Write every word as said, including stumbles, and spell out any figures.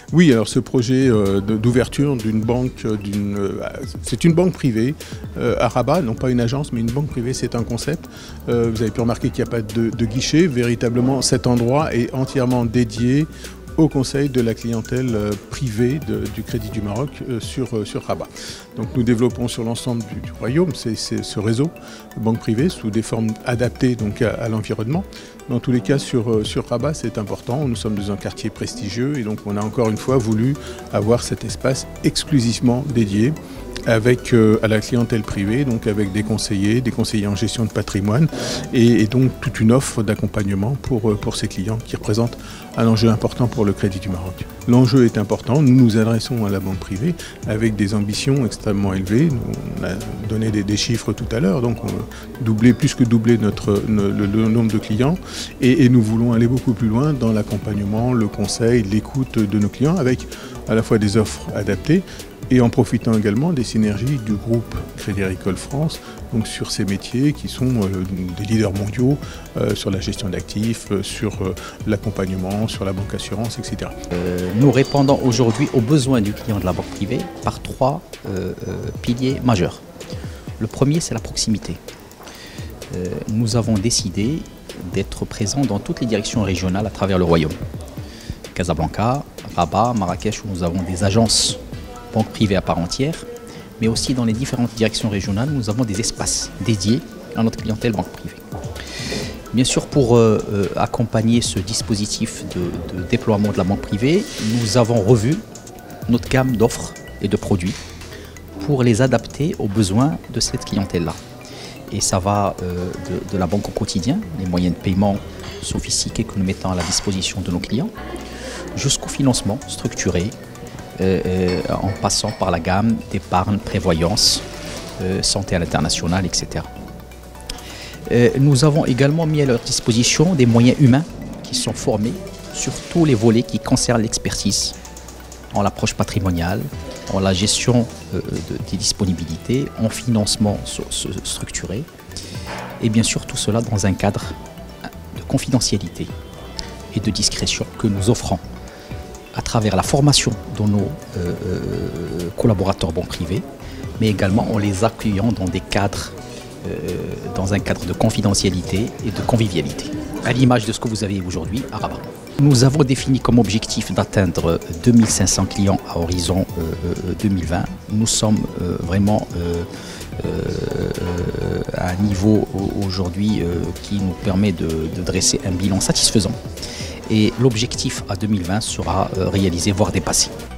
Oui, alors ce projet euh, d'ouverture d'une banque, d'une, euh, c'est une banque privée euh, à Rabat, non pas une agence, mais une banque privée, c'est un concept. Euh, vous avez pu remarquer qu'il n'y a pas de, de guichet. Véritablement, cet endroit est entièrement dédié au conseil de la clientèle euh, privée de, du Crédit du Maroc euh, sur, euh, sur Rabat. Donc nous développons sur l'ensemble du, du royaume c'est, c'est ce réseau de banques privées sous des formes adaptées donc, à, à l'environnement. Dans tous les cas, sur, euh, sur Rabat, c'est important. Nous sommes dans un quartier prestigieux et donc on a encore une fois voulu avoir cet espace exclusivement dédié avec euh, à la clientèle privée, donc avec des conseillers, des conseillers en gestion de patrimoine et, et donc toute une offre d'accompagnement pour, pour ces clients qui représentent un enjeu important pour le Crédit du Maroc. L'enjeu est important, nous nous adressons à la banque privée avec des ambitions extrêmement élevées. On a donné des, des chiffres tout à l'heure, donc on a doublé, plus que doublé notre, le, le nombre de clients et, et nous voulons aller beaucoup plus loin dans l'accompagnement, le conseil, l'écoute de nos clients avec à la fois des offres adaptées et en profitant également des synergies du groupe Crédit Agricole France, donc sur ces métiers qui sont euh, des leaders mondiaux euh, sur la gestion d'actifs, euh, sur euh, l'accompagnement, sur la banque assurance, et cetera. Euh, nous répondons aujourd'hui aux besoins du client de la banque privée par trois euh, euh, piliers majeurs. Le premier, c'est la proximité. Euh, nous avons décidé d'être présents dans toutes les directions régionales à travers le royaume. Casablanca, Rabat, Marrakech, où nous avons des agences banque privée à part entière, mais aussi dans les différentes directions régionales, nous avons des espaces dédiés à notre clientèle banque privée. Bien sûr, pour euh, euh, accompagner ce dispositif de, de déploiement de la banque privée, nous avons revu notre gamme d'offres et de produits pour les adapter aux besoins de cette clientèle-là. Et ça va euh, de, de la banque au quotidien, les moyens de paiement sophistiqués que nous mettons à la disposition de nos clients, jusqu'au financement structuré, Euh, euh, en passant par la gamme d'épargne, prévoyance, euh, santé à l'international, et cetera. Euh, nous avons également mis à leur disposition des moyens humains qui sont formés sur tous les volets qui concernent l'expertise, en l'approche patrimoniale, en la gestion euh, de, des disponibilités, en financement so, so, structuré, et bien sûr tout cela dans un cadre de confidentialité et de discrétion que nous offrons à travers la formation de nos euh, collaborateurs banque privée, mais également en les accueillant dans des cadres, euh, dans un cadre de confidentialité et de convivialité, à l'image de ce que vous avez aujourd'hui à Rabat. Nous avons défini comme objectif d'atteindre deux mille cinq cents clients à horizon euh, deux mille vingt. Nous sommes euh, vraiment euh, euh, à un niveau aujourd'hui euh, qui nous permet de, de dresser un bilan satisfaisant. Et l'objectif à deux mille vingt sera réalisé, voire dépassé.